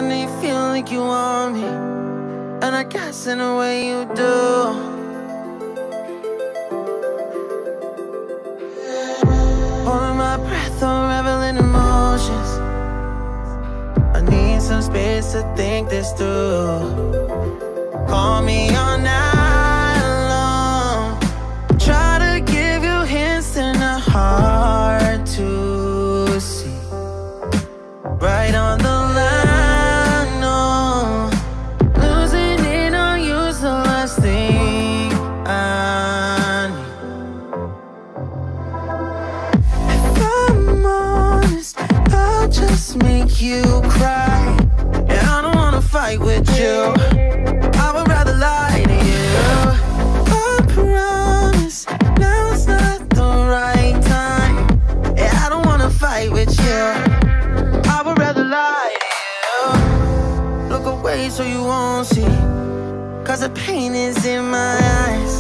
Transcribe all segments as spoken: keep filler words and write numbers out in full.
I know you feel like you want me, and I guess in a way you do. Holding my breath, unraveling emotions. I need some space to think this through. Call me all night long. Try to give you hints and a hard to see. Right on the line, no. Losing it on you's the last thing I need. If I'm honest, I'll just make you cry. And I don't wanna fight with you, I would rather lie to you. I promise, now's not the right time. Yeah, I don't wanna fight with you, I would rather lie to you. Look away so you won't see, cause the pain is in my eyes.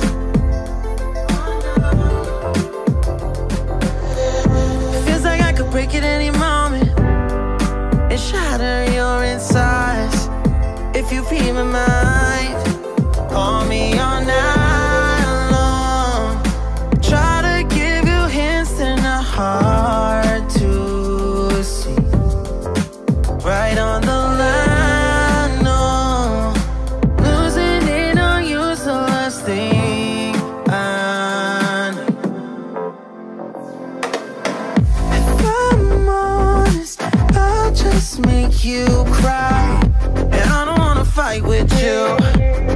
Feels like I could break at any moment and shatter your insides. If you read my mind, call me all night long. Try to give you hints and a hard to see. Right on the line, no. Losing it on you's the last thing I need. If I'm honest, I'll just make you cry. And I don't wanna fight with you,